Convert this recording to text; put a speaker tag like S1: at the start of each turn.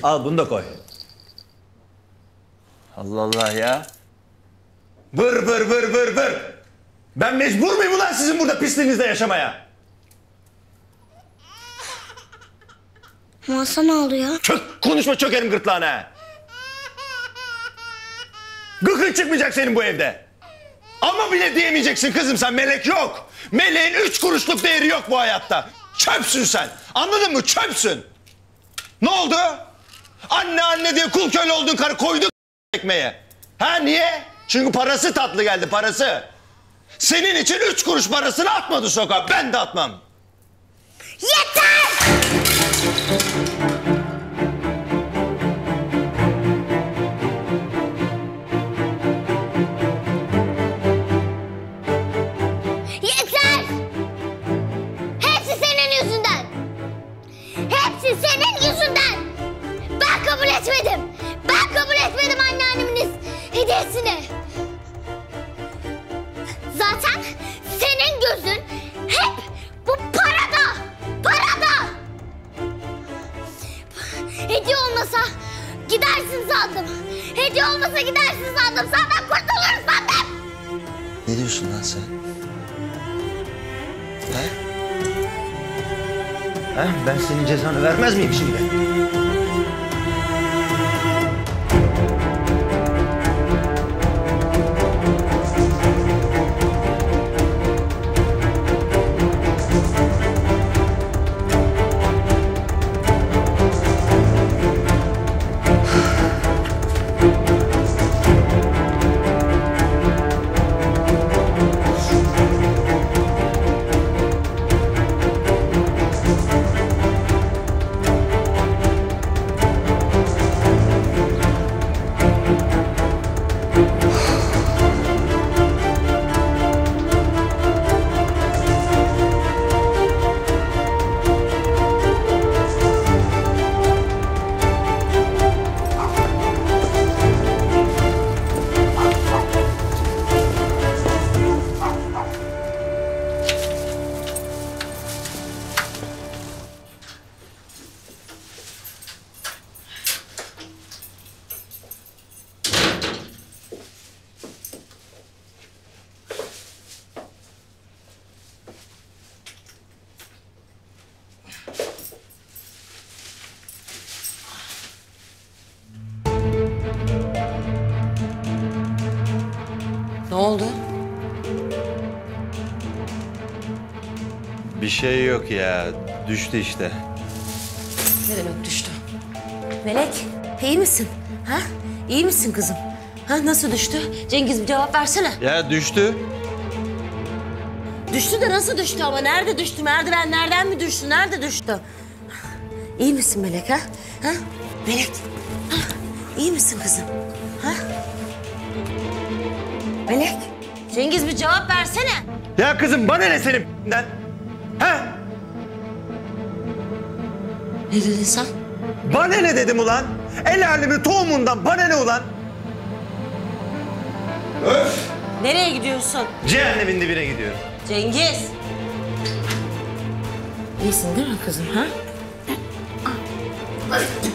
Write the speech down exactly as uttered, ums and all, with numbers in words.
S1: Al bunu da koy. Allah Allah ya. Vır vır vır vır vır. Ben mecbur muyum ulan sizin burada pisliğinizde yaşamaya?
S2: Masa ne oluyor?
S1: Çök, konuşma çökerim gırtlağına. Gıkın çıkmayacak senin bu evde. Ama bile diyemeyeceksin kızım sen, melek yok. Meleğin üç kuruşluk değeri yok bu hayatta. Çöpsün sen. Anladın mı? Çöpsün. Ne oldu? Anne anne diye kul köle oldun, karı koyduk ekmeğe. Ha niye? Çünkü parası tatlı geldi, parası. Senin için üç kuruş parasını atmadı sokağa. Ben de atmam.
S2: Yeter! Yeter! Hepsi senin yüzünden. Hepsi senin yüzünden. Ben kabul etmedim. Ben kabul etmedim anneannemin hediyesini. Zaten senin gözün hep bu parada. Parada. Hediye olmasa gidersin sandım. Hediye olmasa gidersin sandım. Senden kurtuluruz sandım.
S1: Ne diyorsun lan sen? Ha? Ha? Ben senin cezanı vermez miyim şimdi?
S3: Ne oldu?
S1: Bir şey yok ya. Düştü işte.
S3: Ne demek düştü? Melek, iyi misin? Ha? İyi misin kızım? Ha, nasıl düştü? Cengiz bir cevap versene.
S1: Ya düştü.
S3: Düştü de nasıl düştü ama? Nerede düştü? Merdivenlerden mi düştü? Nerede düştü? İyi misin Melek ha? Ha? Melek, ha? İyi misin kızım? Ha? Melek, Cengiz bir cevap versene.
S1: Ya kızım bana ne seninle? Ha?
S3: Ne dedin sen?
S1: Bana ne dedim ulan? El alemin tohumundan bana ne ulan? Öf!
S3: Nereye gidiyorsun?
S1: Cehennemin dibine gidiyorum.
S3: Cengiz. İyisin değil mi kızım ha?